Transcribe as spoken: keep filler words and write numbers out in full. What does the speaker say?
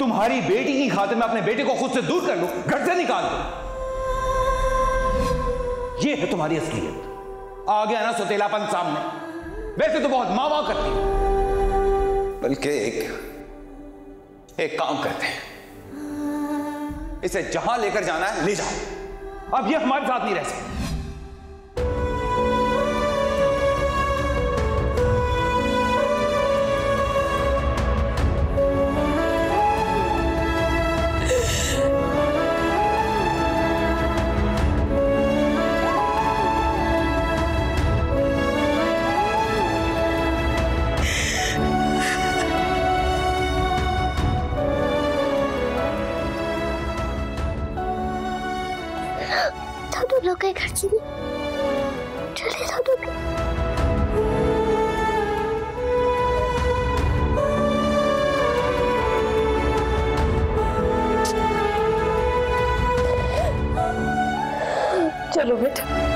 तुम्हारी बेटी की खातिर मैं अपने बेटे को खुद से दूर कर लूं, घर से निकाल दूं। ये है तुम्हारी असलियत। आ गया ना सुतेलापन सामने। वैसे तो बहुत माँ माँ करती है। बल्कि एक एक काम करते हैं, इसे जहां लेकर जाना है ले जाओ। अब ये हमारे साथ नहीं रह सकती। लोग घर से नहीं चले जाओ तो चलो बेटा।